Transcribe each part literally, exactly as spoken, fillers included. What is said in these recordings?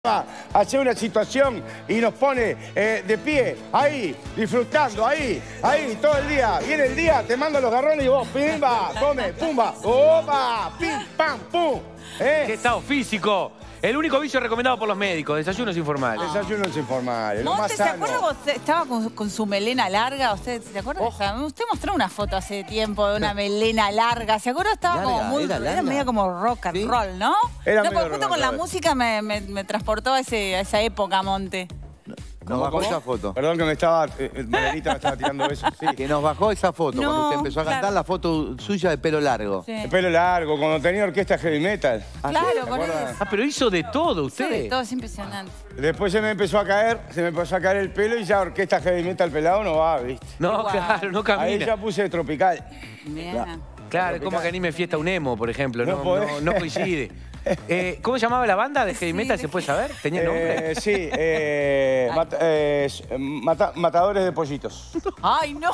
hace una situación y nos pone eh, de pie, ahí, disfrutando, ahí, ahí, todo el día. Viene el día, te mando los garrones y vos, pimba, come, pumba, opa, pim, pam, pum. ¿Eh? ¿Qué estado físico? El único vicio recomendado por los médicos, desayunos informales. Ah. Desayunos informales, lo más Monte, ¿se sano. acuerda cuando usted estaba con, con su melena larga? ¿Usted se acuerda? Oh. de esa? Usted mostró una foto hace tiempo de una melena larga. ¿Se acuerda? Estaba Larga, como muy... era Era, larga. medio como rock and ¿Sí? roll, ¿no? Era no, medio porque rock justo and con la roll. música me, me, me transportó a, ese, a esa época, Monte. Nos bajó esa foto. Perdón que me estaba, eh, Margarita me estaba tirando eso, sí. Que nos bajó esa foto No, cuando usted empezó a cantar claro. la foto suya de pelo largo. Sí. El pelo largo, cuando tenía orquesta heavy metal. Claro, ¿te con acuerdas? eso. Ah, pero hizo de todo usted. Sobre todo, es impresionante. Después se me empezó a caer, se me empezó a caer el pelo y ya orquesta heavy metal pelado no va, ¿viste? No, Igual. claro, no Ahí camina. ya puse tropical. Bien. Claro, es como que anime fiesta un emo, por ejemplo. No No, podés. no, no coincide. Eh, ¿Cómo se llamaba la banda de heavy metal? ¿Se puede saber? ¿Tenía nombre? Eh, sí, eh, mata- eh, mata- matadores de pollitos. ¡Ay, no!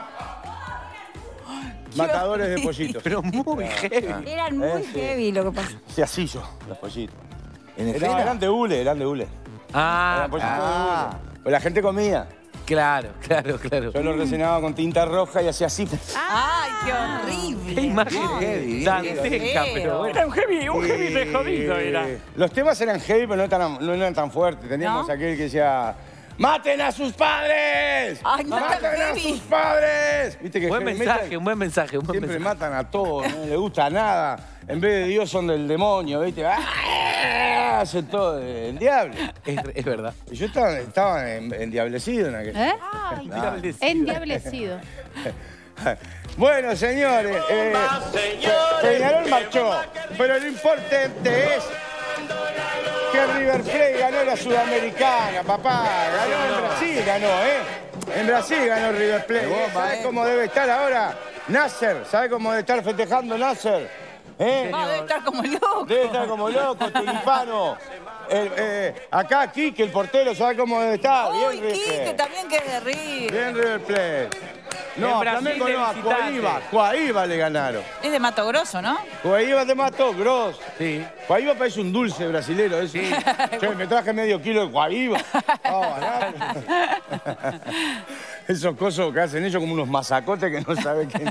Matadores de pollitos. Pero muy heavy. Eran muy Eh, sí. heavy lo que pasó. Sí, así yo, los pollitos. ¿En Eran, esfera? eran de hule, eran de hule. Ah, Eran pollitos ah. de hule. Pues la gente comía. claro, claro, claro. Yo los rellenaba con tinta roja y hacía así. ¡Ay, qué horrible! Qué imagen heavy, dantesca, feo. pero bueno. Era un heavy, un heavy re jodido era. Eh, Los temas eran heavy, pero no, tan, no eran tan fuertes. Teníamos ¿No? aquel que decía... ¡Maten a sus padres! Ay, no tan ¡Maten a heavy. sus padres! ¿Viste que Buen heavy mensaje, metal un buen mensaje, un buen siempre mensaje. matan a todos, no les gusta nada. En vez de Dios son del demonio, ¿viste? ¡Ah! Hace todo el diablo. Es, es verdad. Y yo estaba, estaba en- endiablecido en aquel. ¿Eh? Ah. Endiablecido. Bueno, señores, eh, Peñarol marchó, pero lo importante es que River Plate ganó la Sudamericana, papá. Ganó en Brasil, ganó, ¿eh? En Brasil ganó River Plate. ¿eh? ¿Sabes cómo debe estar ahora Nasser? ¿Sabes cómo debe estar festejando Nasser? ¿Eh? Ah, debe estar como loco. Debe estar como loco, tulipano. El, eh, acá Quique, el portero, ¿sabe cómo debe estar? Bien, Uy, River Quique, Plate. también que es de River. Bien, River Plate. No, En a Brasil Flamengo de no, a visitante. Coiba. Coiba le ganaron. Es de Mato Grosso, ¿no? Coiba te mató, Gross. Sí. Coiba parece un dulce brasilero, eso. Che, me traje medio kilo de Coiba. No, barato. Esos cosos que hacen ellos como unos masacotes que no saben qué.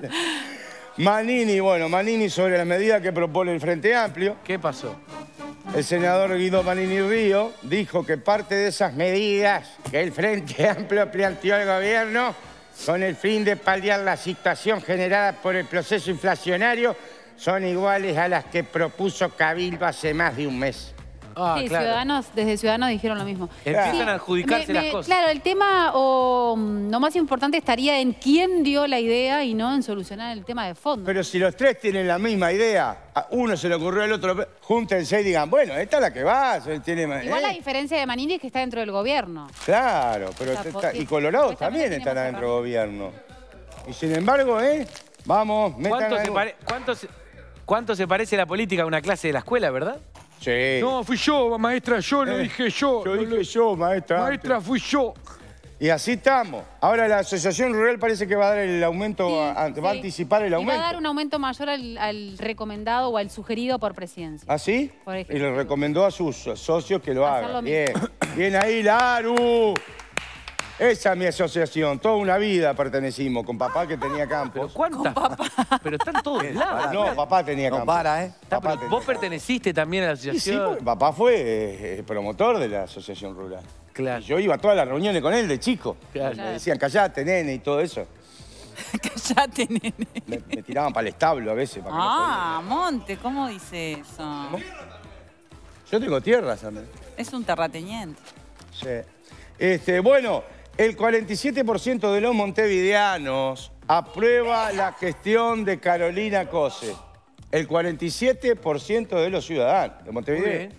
Manini, bueno, Manini sobre la medida que propone el Frente Amplio. ¿Qué pasó? El senador Guido Manini Río dijo que parte de esas medidas que el Frente Amplio planteó al gobierno con el fin de paliar la situación generada por el proceso inflacionario son iguales a las que propuso Cabildo hace más de un mes. Ah, Sí, claro. Ciudadanos, desde Ciudadanos dijeron lo mismo. Empiezan Sí, a adjudicarse me- las me- cosas. Claro, el tema o mm, lo más importante estaría en quién dio la idea y no en solucionar el tema de fondo. Pero si los tres tienen la misma idea, a uno se le ocurrió al otro, júntense y digan, bueno, esta es la que va. él Tiene, Igual ¿eh? la diferencia de Manini es que está dentro del gobierno. Claro, pero O sea, está- porque- y Colorado supuestamente también están tenemos adentro del gobierno. Y sin embargo, ¿eh? Vamos, metan ¿Cuánto se, algo. pare- cuánto, se, ¿Cuánto se parece la política a una clase de la escuela, verdad? Sí. No, fui yo, maestra, yo lo Eh, dije yo. Yo lo- dije yo, maestra. Maestra, fui yo. Y así estamos. Ahora la Asociación Rural parece que va a dar el aumento, Sí, a- va a sí. anticipar el Y aumento. va a dar un aumento mayor al, al recomendado o al sugerido por presidencia. ¿Ah, sí? Por Y ejemplo. le recomendó a sus socios que lo Hacer hagan. lo Bien, mismo. bien ahí, Laru. Esa es mi asociación. Toda una vida pertenecimos con papá que tenía ¿Pero campos. cuántas? Pero están todos lados. No, papá tenía No campos. para, ¿eh? Está, Papá pero tenía vos campos. perteneciste también a la Sí, sí, asociación. porque papá fue eh, eh, promotor de la Asociación Rural. Claro. Y yo iba a todas las reuniones con él de chico. Claro. Me decían, callate, nene, y todo eso. Cállate, nene. Me, me tiraban para el establo a veces. Para que no Ah, Monte, ¿cómo dice eso? podía. Yo tengo tierras también. Es un terrateniente. Sí. Este, bueno, el cuarenta y siete por ciento de los montevideanos aprueba la gestión de Carolina Cose. El cuarenta y siete por ciento de los ciudadanos de Muy Montevideo. bien.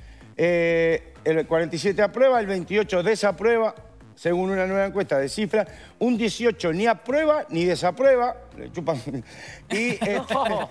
Eh, el cuarenta y siete aprueba, el veintiocho desaprueba, según una nueva encuesta de cifra. Un dieciocho ni aprueba ni desaprueba. Le chupan. Y, este,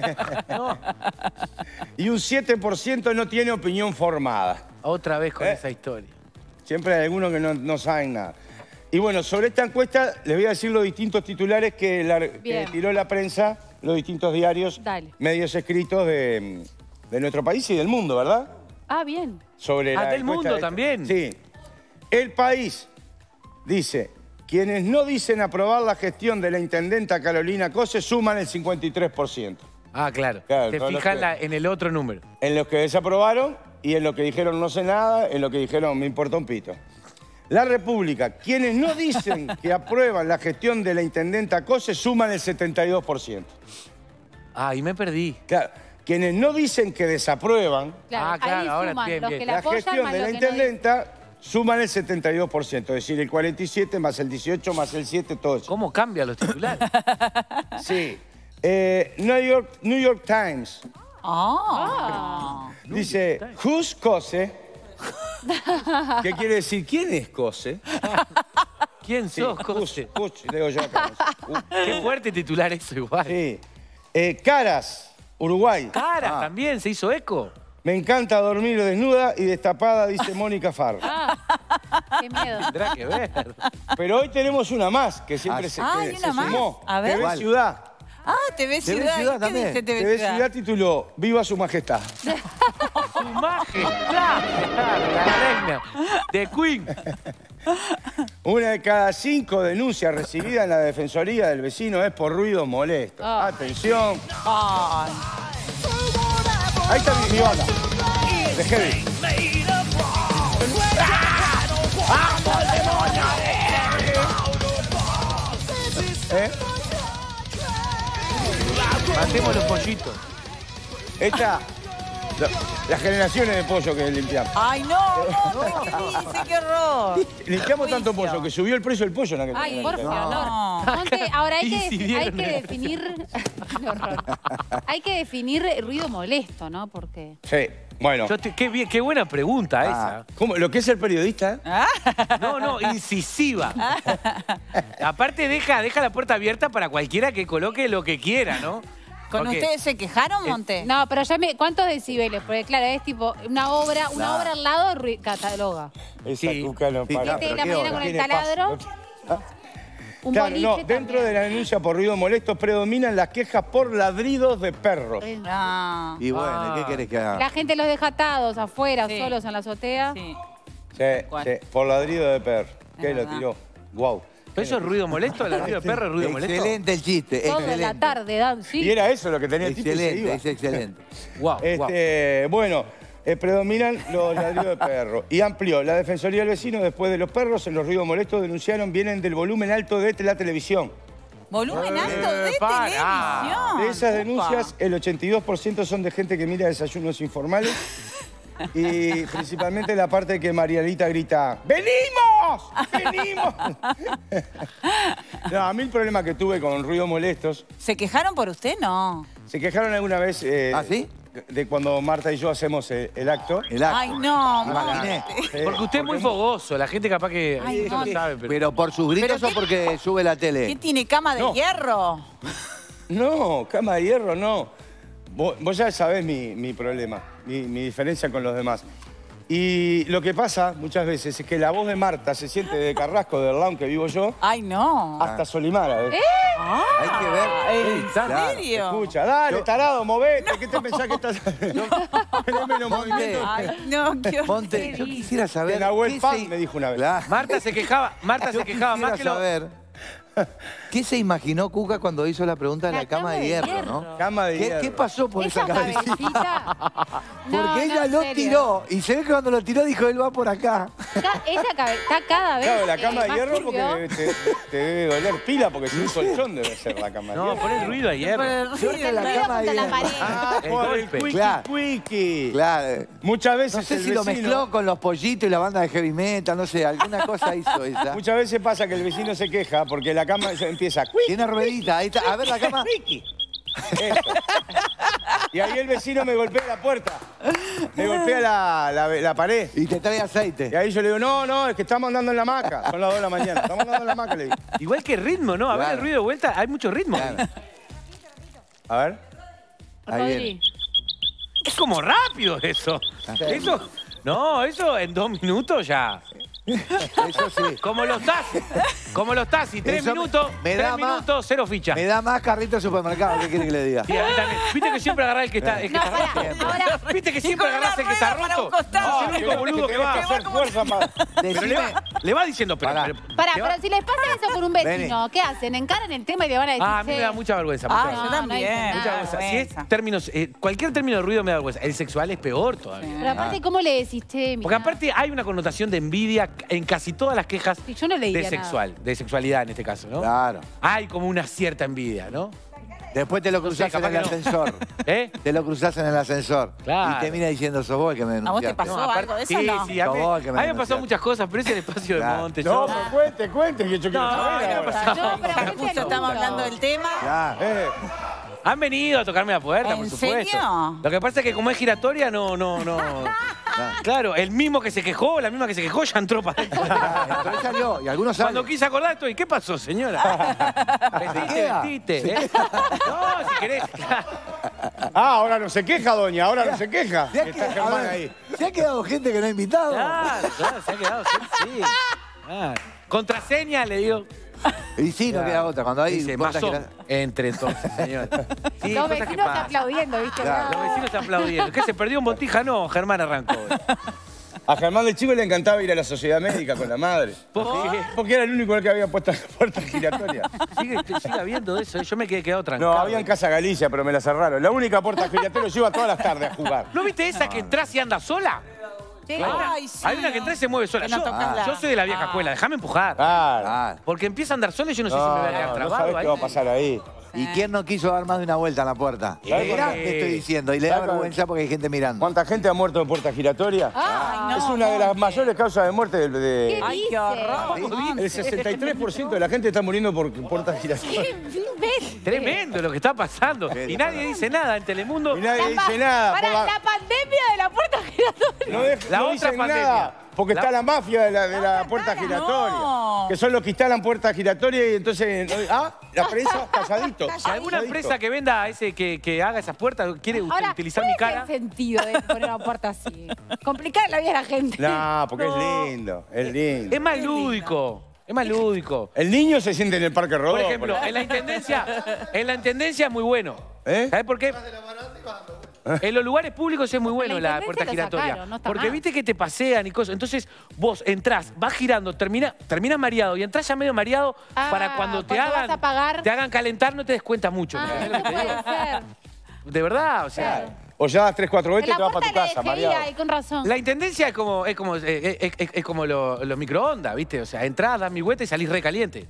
y un siete por ciento no tiene opinión formada. Otra vez con ¿Eh? esa historia. Siempre hay algunos que no, no saben nada. Y bueno, sobre esta encuesta les voy a decir los distintos titulares que, la- que Bien. tiró la prensa, los distintos diarios, Dale. medios escritos de, de nuestro país y del mundo, ¿verdad? Ah, bien. Sobre Ah, la del encuesta mundo esta. también. Sí. El País dice, quienes no dicen aprobar la gestión de la intendenta Carolina Cose suman el cincuenta y tres por ciento. Ah, claro. Claro, Te todos los fijas que- la- en el otro número. En los que desaprobaron y en los que dijeron no sé nada, en los que dijeron me importa un pito. La República, quienes no dicen que aprueban la gestión de la intendenta Cose suman el setenta y dos por ciento. Ah, y me perdí. Claro, quienes no dicen que desaprueban Claro, Ah, claro, ahí ahora suman bien, los bien. que la la apoyan gestión más de los la que no dicen. intendenta suman el setenta y dos por ciento, es decir, el cuarenta y siete más el dieciocho más el siete, todo eso. ¿Cómo cambian los titulares? Sí. Eh, New York, New York Times Ah. dice, who's Cose? ¿Qué quiere decir? ¿Quién es Cose? ¿Quién Sí, sos, who's, Cose? who's, digo yo acá. Uh, Qué fuerte titular eso igual. Sí. Eh, Caras, Uruguay. Caras Ah. también, se hizo eco. Me encanta dormir desnuda y destapada, dice Mónica Farro. Ah, qué miedo. Tendrá que ver. Pero hoy tenemos una más que siempre Ah, se, ah, que ¿hay se una más? sumó. A ver. T V ¿Cuál? Ciudad. Ah, T V T V Ciudad. Ciudad ¿Qué también. dice T V T V Ciudad? Ciudad tituló Viva su majestad. Su majestad. La reina. The Queen. Una de cada cinco denuncias recibidas en la Defensoría del Vecino es por ruidos molestos. Ah. Atención. Ay. Ahí está mi, mi banda. De Heavy. ¿Eh? Matemos los pollitos. Esta, la- las generaciones de pollo que limpiamos. Ay, no, no, ¿qué dice? ¡Qué horror! Limpiamos tanto Juicio. pollo que subió el precio del pollo en aquel Ay, momento. por favor. No. Monte, ahora hay que, defi- hay Incidieron que en el- definir. Qué horror. Hay que definir ruido molesto, ¿no? Porque. Sí, bueno. Yo te- qué, bien, qué buena pregunta Ah, ¿cómo? ¿Lo que es el periodista? esa. No, no, incisiva. Aparte deja, deja la puerta abierta para cualquiera que coloque lo que quiera, ¿no? ¿Con Porque- ustedes se quejaron, Monte? No, pero ya me. ¿Cuántos decibeles? Porque claro, es tipo una obra, una Claro. obra al lado ru- cataloga. Esa Sí. cuca no Sí, para. claro, Siete de la ¿qué mañana hora? con el Tiene paz, taladro. ¿no? Un Claro, boliche no, dentro también. de la denuncia por ruido molesto predominan las quejas por ladridos de perros. Ah. Y bueno, Ah. ¿qué querés que haga? La gente los deja atados afuera, Sí. solos en la azotea. Sí. Sí, ¿Cuál? sí, por ladrido de perro. Es ¿Qué lo verdad. tiró? Wow. ¿Pero eso es ruido molesto? ¿El ruido de perro es ruido molesto? Excelente el chiste, Toda excelente. la tarde, Dan, sí. Y era eso lo que tenía el tipo y se Excelente, iba. es excelente. Guau, guau. Este, bueno, eh, predominan los ladridos de perro. Y amplió. La Defensoría del Vecino, después de los perros, en los ruidos molestos denunciaron vienen del volumen alto de la televisión. Volumen alto de Eh, para. televisión. De esas Upa. denuncias, el ochenta y dos por ciento son de gente que mira desayunos informales. Y principalmente la parte que Marianita grita, ¡venimos! ¡Venimos! No, a mí el problema que tuve con ruidos molestos, ¿Se quejaron por usted? No. se quejaron alguna vez eh, ¿Ah, sí? de cuando Marta y yo hacemos el, el acto. El acto. Ay, no, Imaginé. Monte. Eh, Porque usted es muy fogoso, la gente capaz que Ay, eso no. lo sabe, pero... ¿Pero por sus gritos ¿Pero o qué- porque sube la ¿Qué tele? tiene cama de No. hierro? No, cama de hierro no. Vos, vos ya sabés mi, mi problema, mi, mi diferencia con los demás. Y lo que pasa muchas veces es que la voz de Marta se siente de Carrasco, del lounge que vivo yo, Ay, no. hasta Solimara. ¿ves? Hay que ver. ¿En Claro. serio? Escucha, dale, tarado, movete. ¿Qué te pensás que estás...? Teneme los Monte. movimientos. Ay, no, qué Monte, yo quisiera saber... Que Nahuel qué Pan se- me dijo una vez. Claro. Marta se quejaba, Marta Yo se quejaba más que quisiera lo... saber qué se imaginó Cuca cuando hizo la pregunta de la, La cama de hierro, ¿no? Cama de ¿Qué, hierro. qué pasó por esa, Esa cabecita? cabecita. No, Porque no, ella en lo serio. tiró y se ve que cuando lo tiró dijo él va por acá. Ca- Esa cabe- está cada vez. Claro, la eh, cama de más hierro turbio. porque te, te debe doler pila, porque si un colchón debe ser la cama de No, hierro. pon el ruido ayer. Pero Yo sí, en la Ruido cama de contra la hierro. pared. Ah, El por el golpe. quickie, Claro. quickie. Claro. Muchas veces No sé el si lo vecino- mezcló con los pollitos y la banda de heavy metal, no sé, alguna cosa hizo ella. Muchas veces pasa que el vecino se queja porque la cama se empieza... "Cuic, Tiene ruedita, ahí está. A ver la cama. quickie". Eso. Y ahí el vecino me golpea la puerta. Me golpea la, la, la pared. Y te trae Y aceite. ahí yo le digo, no, no, es que estamos andando en la hamaca. Son las dos de la mañana. Estamos andando en la hamaca, le digo. Igual que ritmo, ¿no? A ver Claro. el ruido de vuelta, hay mucho ritmo. Claro. A ver. Ahí Rodri. viene. Es como rápido eso. Eso, no, eso en dos minutos ya. Eso sí. Como los taxis. Como los taxis, tres Eso me- minutos, me tres da más- minutos, cero fichas. Me da más carrito de supermercado, ¿qué quiere que le diga? Sí, a mí también. ¿Viste que siempre agarrás el que está, el que No, está pará, roto? ahora- ¿Viste que siempre con agarrás una el que está rueda para roto? un costado. Es el único boludo que tenés va. que hacer fuerza para... Pero le va, le va diciendo, pero... Pará. pero- Pará, te va- pero si les pasa eso con un vecino, ¿qué hacen? ¿Encaran el tema y le van a decir? Ah, a mí me "Che, da mucha vergüenza. Mucha Ah, vergüenza. yo No, no también. dicen Mucha nada. vergüenza. Si vergüenza. es términos, eh, cualquier término de ruido me da vergüenza. El sexual es peor todavía. Pero aparte, ¿cómo le decís, che, mirá"? Porque aparte hay una connotación de envidia en casi todas las quejas Sí, yo no le diría de sexual, de sexualidad en este caso, ¿no? Claro. Hay como una cierta envidia, ¿no? Después te lo No sé, cruzás en capaz el que no. ascensor. ¿Eh? Te lo cruzás en el ascensor. Claro. Y te mira diciendo, sos vos el que me ¿A vos te denunciaste. pasó aparte- algo de eso sí, no? sí, a mí, Sos vos el que me a mí me han pasado denunciaste. muchas cosas, pero es el espacio de Claro. monte. No, yo- pues cuente, cuente, que yo quiero No, saber ¿qué ha ahora. pasado? No, pero a gente Justo le estamos gusta. hablando del tema. Claro. Eh, Han venido a tocarme la puerta, por ¿En supuesto. serio? Lo que pasa es que como es giratoria, no, no, no. Claro, el mismo que se quejó, la misma que se quejó, ya entró para adentro. Entonces salió, y algunos salen. Cuando quise acordar estoy, ¿qué pasó, señora? Vestite, queda? vestite. ¿eh? No, si querés. Ah, ahora no se queja, doña, ahora no se queja. Se ha, Está quedado, Germán a ver, ahí. se ha quedado gente que no ha invitado. Claro, claro, se ha quedado, sí, sí. Claro. Contraseña le dio. Y sí, no queda otra. Cuando hay Dice, puertas masón. giratorias- Entre entonces, señor. Sí, Los cosas que vecinos pasan. aplaudiendo, ¿viste? Claro. Los vecinos aplaudiendo. ¿Qué se perdió un botija? No, Germán arrancó. A Germán de chico le encantaba ir a la sociedad médica con la madre. ¿Por qué? Porque era el único que había puesto las puertas giratorias. Sigue, sigue habiendo eso. Yo me quedé quedado tranquilo. No, había en Casa Galicia, pero me la cerraron. La única puerta giratoria yo iba todas las tardes a jugar. ¿No viste esa que entras y anda sola? Ay, sí. Hay una que entra y se mueve sola. Que no Yo, tocas la- yo soy de la vieja Ah. escuela, déjame empujar. Claro. Claro. Porque empieza a andar sola y yo no sé si No, me voy a quedar no, no trabado sabés ahí. qué va a pasar ahí. ¿Y quién no quiso dar más de una vuelta en la puerta? Eh. Mirá, te estoy diciendo. Y le da Saca- vergüenza porque hay gente mirando. ¿Cuánta gente ha muerto en puerta giratoria? Ay, no, es una de las Monte. mayores causas de muerte del- ¿Qué de... Ay, dice? qué horror. Monte. El sesenta y tres por ciento de la gente está muriendo por puertas giratorias. ¿Qué ves? Tremendo lo que está pasando. Y nadie dice nada en Telemundo. Y nadie La pa- dice nada. Para por la- la pandemia de la puerta giratoria. No, dej- La no otra dicen pandemia. nada, porque La- está la mafia de la, de la puerta no. giratoria. Que son los que instalan puertas giratorias y entonces... ¿no? Ah, la prensa, calladito. Si alguna calladito. empresa que venda ese, que, que haga esas puertas, quiere ut- Ahora, utilizar ¿cuál mi es cara. el sentido de poner una puerta así? Complicar la vida a la gente. No, porque No. es lindo, es lindo. Es más lúdico. Es más lúdico. El niño se siente en el Parque Rodó. Por ejemplo, en la intendencia, en la intendencia es muy bueno. ¿Eh? ¿Sabes por qué? En los lugares públicos es muy bueno En la la puerta intendencia lo giratoria. sacaron, no está Porque mal. viste que te pasean y cosas. Entonces vos entrás, vas girando, termina, terminas mareado y entras ya medio mareado Ah, para cuando te cuando vas hagan, a pagar. te hagan calentar no te des cuenta mucho. Ah, ¿entendés lo que te puede digo? ser. De verdad, o sea. O ya das tres, cuatro En veces y la te vas para puerta tu le casa, dejé mareado. ahí, con razón. La intendencia es como, es como, eh, es, es- es como lo- los microondas, ¿viste? O sea, entrás, das mi vuelta y salís re caliente.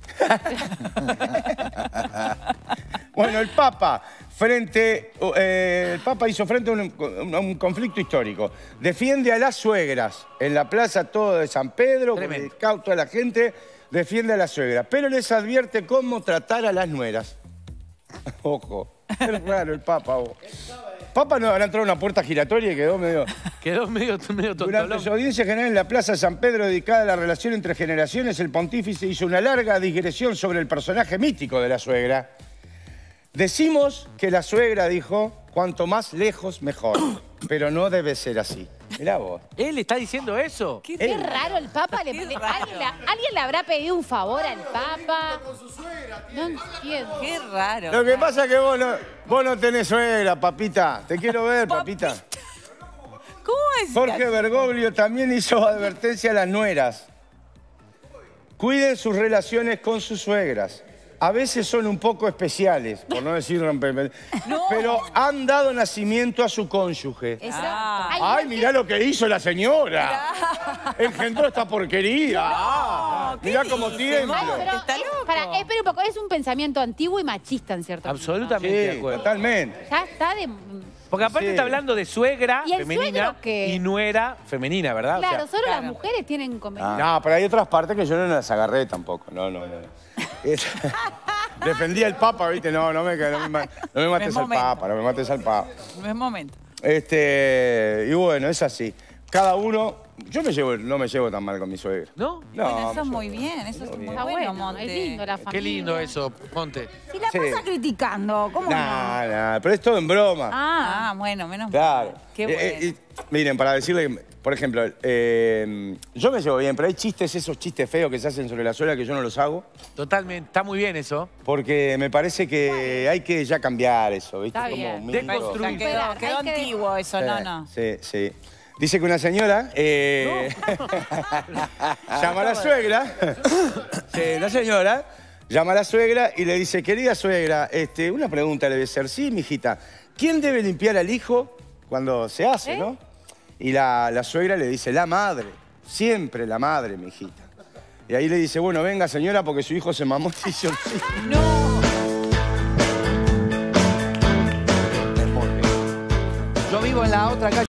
Bueno, el Papa, frente, eh, el Papa hizo frente a un, a un conflicto histórico. Defiende a las suegras. En la plaza todo de San Pedro, con Tremendo. el cauto de la gente, defiende a las suegras. Pero les advierte cómo tratar a las nueras. Ojo, es raro el Papa. vos. Papa no habrá entrado a una puerta giratoria y quedó medio... Quedó medio, medio Durante tontolón. su audiencia general en la Plaza San Pedro dedicada a la relación entre generaciones, el pontífice hizo una larga digresión sobre el personaje mítico de la suegra. Decimos que la suegra dijo, cuanto más lejos, mejor. Pero no debe ser así. Mirá vos. ¿Él está diciendo eso? Qué, qué raro el Papa. Le, Qué le- raro. ¿alguien, le, alguien le habrá pedido un favor al Papa? No entiendo. Qué raro. Lo que pasa es que vos no, vos no tenés suegra, papita. Te quiero ver, papita. ¿Cómo es? Jorge Bergoglio también hizo advertencia a las nueras. Cuiden sus relaciones con sus suegras. A veces son un poco especiales, por no decir romper. No. Pero han dado nacimiento a su cónyuge. Exacto. Ah. Ay, ¡Ay, no, mirá lo que hizo la señora! Engendró esta porquería. Ah, ¿qué mirá cómo dice? tiembla. Ay, pero Está es- loco. para, espera un poco, es un pensamiento antiguo y machista en cierto punto. Absolutamente de Sí, acuerdo. totalmente. Ya está de... Porque aparte Sí. está hablando de suegra ¿Y el femenina suegro qué? y nuera femenina, ¿verdad? O sea, Claro, solo claro. las mujeres tienen conveniente. No, pero hay otras partes que yo no las agarré tampoco. No, no, no. Es- Defendía al Papa, ¿viste? No, no me, no me, ma- no me mates Es al momento. Papa, no me mates al Papa. No es momento. Este, y bueno, es así. Cada uno yo me llevo, no me llevo tan mal con mi suegra. ¿No? No, Bueno, eso me es llevo muy bien, eso es muy muy bien. Está bueno, bueno, Monte. es lindo la familia. Qué lindo eso, Monte. Si la Sí. pasa criticando, ¿cómo no? Nah, nah, pero es todo en broma. Ah, ah, bueno, menos Claro. mal. Qué Eh, bueno. eh, y, miren, para decirle, por ejemplo, eh, yo me llevo bien, pero hay chistes, esos chistes feos que se hacen sobre la suegra que yo no los hago, Totalmente, está muy bien eso. porque me parece que hay que ya cambiar eso, ¿viste? Está Como bien. un mito. Deconstruir. Ya quedó, Esperar, quedó hay que- antiguo eso, Sí, no, no. Sí, sí. Dice que una señora eh, llama a la suegra, sí, la señora llama a la suegra y le dice, querida suegra, este, una pregunta debe ser, sí, mijita, ¿quién debe limpiar al hijo cuando se hace, ¿Eh? no? Y la, la suegra le dice, la madre, siempre la madre, mijita. Y ahí le dice, bueno, venga señora, porque su hijo se mamó y dice, sí. Yo vivo en la otra calle.